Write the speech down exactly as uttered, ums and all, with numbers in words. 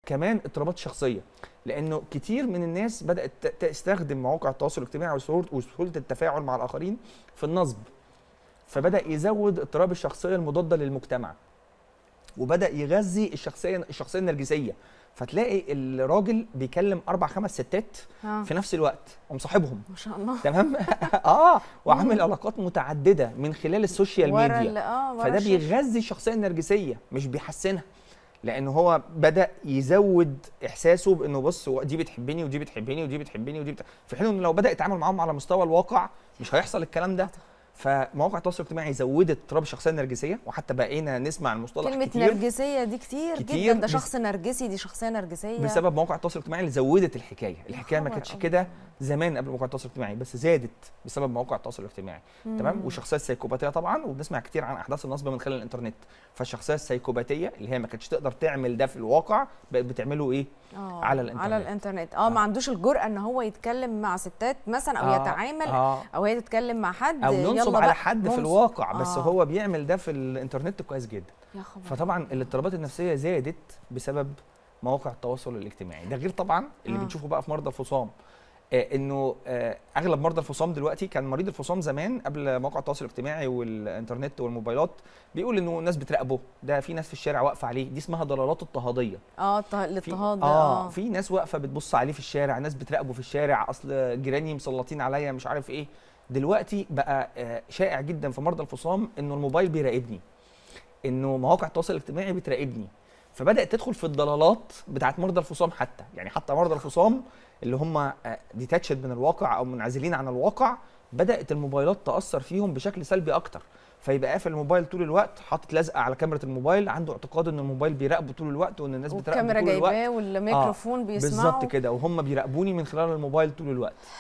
كمان اضطرابات شخصيه، لانه كتير من الناس بدات تستخدم مواقع التواصل الاجتماعي وسهوله التفاعل مع الاخرين في النصب، فبدا يزود اضطراب الشخصيه المضاده للمجتمع، وبدا يغذي الشخصيه الشخصيه النرجسيه. فتلاقي الراجل بيكلم اربع خمس ستات آه. في نفس الوقت ومصاحبهم ما شاء الله، تمام. اه وعامل علاقات متعدده من خلال السوشيال ميديا. آه فده بيغذي الشخصيه النرجسيه مش بيحسنها، لانه هو بدا يزود احساسه بانه بص دي بتحبني ودي بتحبني ودي بتحبني ودي بت... في حين انه لو بدا يتعامل معاهم على مستوى الواقع مش هيحصل الكلام ده. فمواقع التواصل الاجتماعي زودت اضطراب الشخصيه النرجسيه، وحتى بقينا نسمع المصطلح كلمه كتير. نرجسيه دي كتير, كتير جدا، ده شخص نرجسي، دي شخصيه نرجسيه، بسبب مواقع التواصل الاجتماعي اللي زودت الحكايه. الحكايه ما كانتش كده زمان قبل مواقع التواصل الاجتماعي، بس زادت بسبب مواقع التواصل الاجتماعي. تمام. والشخصيه السيكوباتيه طبعا، وبنسمع كتير عن احداث النصب من خلال الانترنت. فالشخصيه السيكوباتيه اللي هي ما كانتش تقدر تعمل ده في الواقع بقت بتعمله ايه آه على الانترنت. على الانترنت اه, آه. ما عندوش الجرأه ان هو يتكلم مع ستات مثلا، او آه. يتعامل آه. او هي تتكلم مع حد، او ينصب على حد في الواقع، بس آه. هو بيعمل ده في الانترنت كويس جدا. يا خبر. فطبعا الاضطرابات النفسيه زادت بسبب مواقع التواصل الاجتماعي. ده غير طبعا اللي آه. بنشوفه بقى في مرضى الفصام، آه انه آه اغلب مرضى الفصام دلوقتي، كان مريض الفصام زمان قبل مواقع التواصل الاجتماعي والانترنت والموبايلات بيقول انه الناس بتراقبه، ده في ناس في الشارع واقفه عليه، دي اسمها ضلالات اضطهاديه. اه الاضطهاد ده اه, آه في ناس واقفه بتبص عليه في الشارع، ناس بتراقبه في الشارع، اصل جيراني مسلطين عليا مش عارف ايه. دلوقتي بقى آه شائع جدا في مرضى الفصام انه الموبايل بيراقبني، انه مواقع التواصل الاجتماعي بتراقبني. فبدات تدخل في الضلالات بتاعت مرضى الفصام، حتى يعني حتى مرضى الفصام اللي هم ديتاتشد من الواقع او منعزلين عن الواقع، بدات الموبايلات تاثر فيهم بشكل سلبي اكتر. فيبقى قافل الموبايل طول الوقت، حاطط لزقه على كاميرا الموبايل، عنده اعتقاد ان الموبايل بيراقبه طول الوقت، وان الناس بتراقبه طول الوقت، والكاميرا جايباه والميكروفون آه بيسمعه بالظبط كده، وهم بيراقبوني من خلال الموبايل طول الوقت.